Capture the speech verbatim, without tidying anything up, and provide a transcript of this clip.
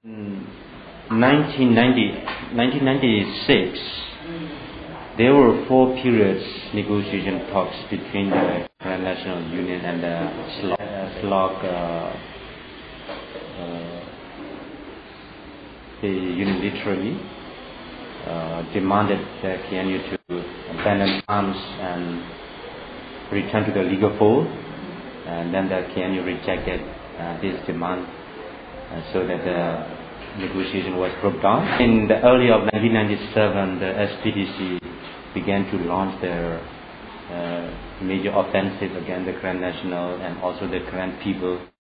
In nineteen ninety, nineteen ninety-six, there were four periods negotiation talks between the Karen National Union and the SLOC. Uh, SLOC uh, uh, they unilaterally uh, demanded the K N U to abandon arms and return to the legal fold, and then the K N U rejected uh, this demand. Uh, so that the negotiation was broke down. In the early of nineteen ninety-seven, the S P D C began to launch their uh, major offensive against the Karen National and also the Karen people.